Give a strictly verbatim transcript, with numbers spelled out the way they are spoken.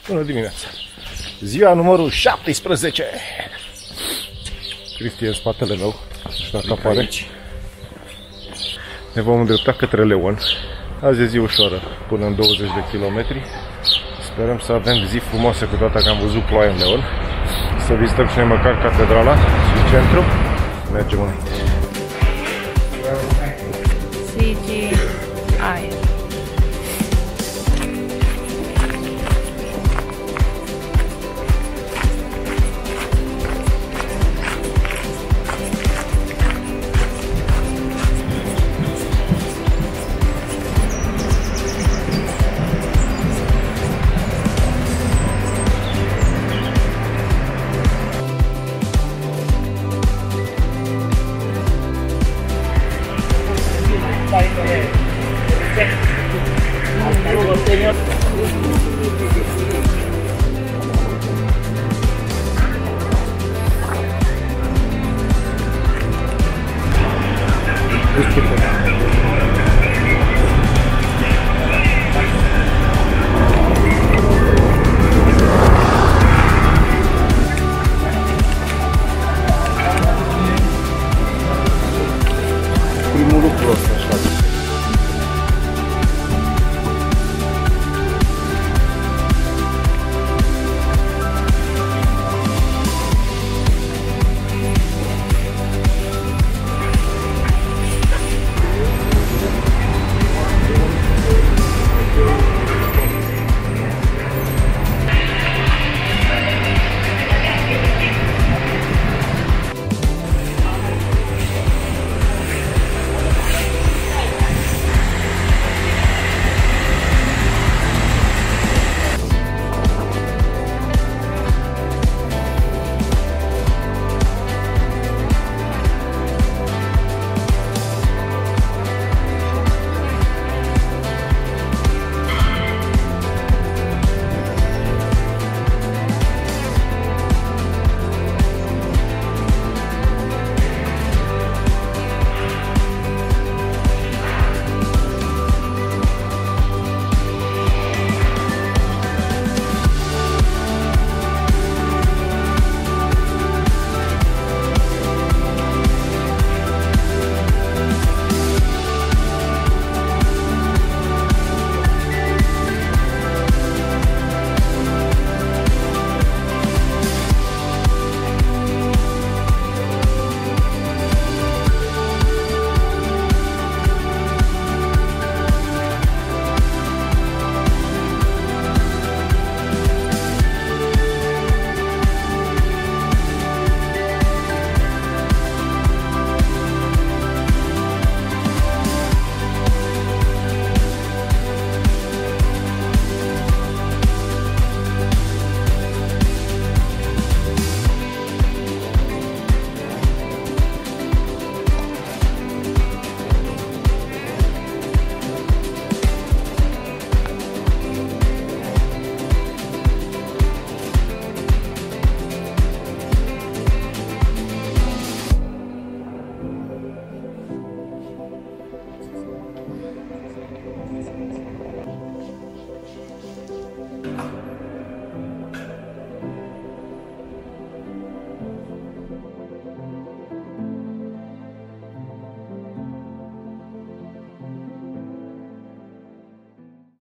Bună dimineața! Ziua numărul șaptesprezece. Cristi e în spatele meu. Nu știu dacă apare aici. Ne vom îndrepta către Leon. Azi e zi ușoară, până în douăzeci de kilometri. Sperăm să avem zi frumoasă, cu toate că am văzut ploaie în Leon. Să vizităm și noi măcar catedrala și centru. Mergem înainte. C G I